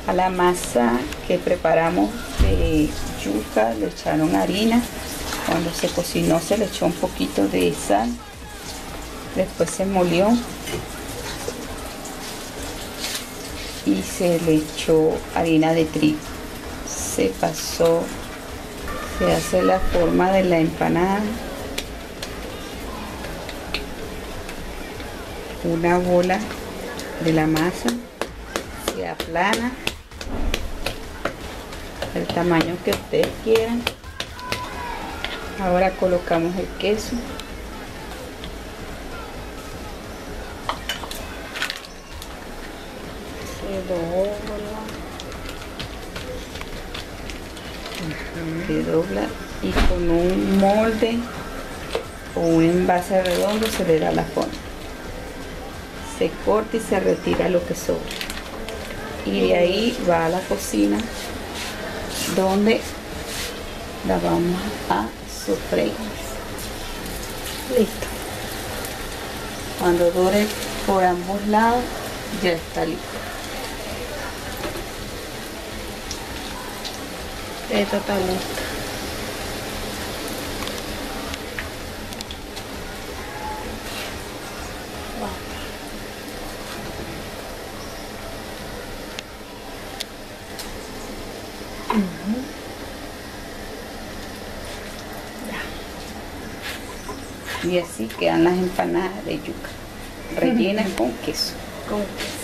A la masa que preparamos de yuca le echaron harina. Cuando se cocinó se le echó un poquito de sal. Después se molió y se le echó harina de trigo. Se pasó, se hace la forma de la empanada. Una bola de la masa se aplana el tamaño que ustedes quieran. Ahora colocamos el queso. Se dobla y con un molde o un envase redondo se le da la forma. Se corta y se retira lo que sobra. Y de ahí va a la cocina donde la vamos a sofreír. Listo. Cuando dore por ambos lados ya está listo. Esto está listo. Y así quedan las empanadas de yuca rellenas con queso. Con queso.